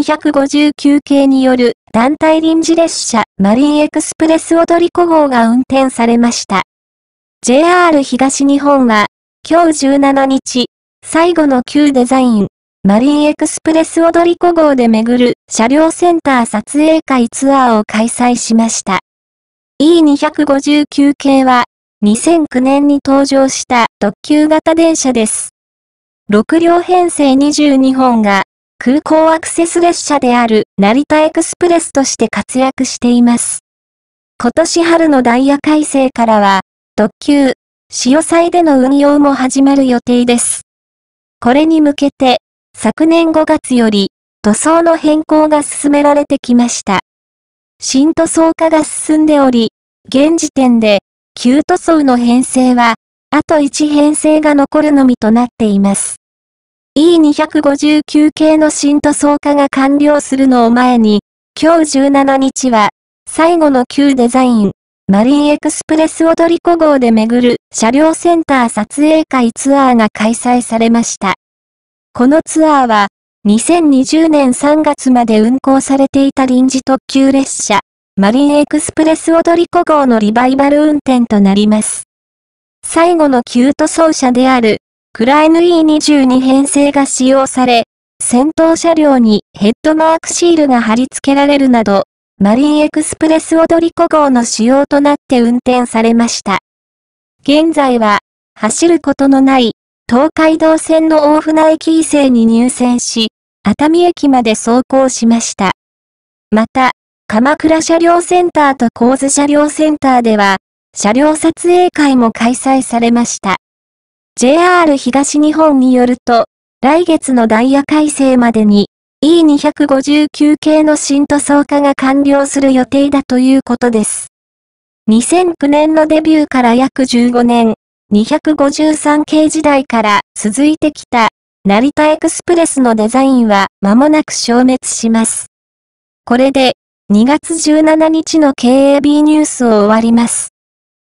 E259 系による団体臨時列車マリンエクスプレス踊り子号が運転されました。JR 東日本は、今日17日、最後の旧デザイン、マリンエクスプレス踊り子号で巡る車両センター撮影会ツアーを開催しました。E259 系は、2009年に登場した特急型電車です。6両編成22本が、空港アクセス列車である成田エクスプレスとして活躍しています。今年春のダイヤ改正からは、特急、しおさいでの運用も始まる予定です。これに向けて、昨年5月より、塗装の変更が進められてきました。新塗装化が進んでおり、現時点で、旧塗装の編成は、あと1編成が残るのみとなっています。E259 系の新塗装化が完了するのを前に、今日17日は、最後の旧デザイン、マリンエクスプレス踊り子号で巡る車両センター撮影会ツアーが開催されました。このツアーは、2020年3月まで運行されていた臨時特急列車、マリンエクスプレス踊り子号のリバイバル運転となります。最後の旧塗装車である、クライヌ E22 編成が使用され、先頭車両にヘッドマークシールが貼り付けられるなど、マリンエクスプレス踊り子号の仕様となって運転されました。現在は、走ることのない東海道線の大船駅伊勢に入線し、熱海駅まで走行しました。また、鎌倉車両センターと神津車両センターでは、車両撮影会も開催されました。JR 東日本によると、来月のダイヤ改正までに、E259 系の新塗装化が完了する予定だということです。2009年のデビューから約15年、253系時代から続いてきた、成田エクスプレスのデザインは間もなく消滅します。これで、2月17日の KAB ニュースを終わります。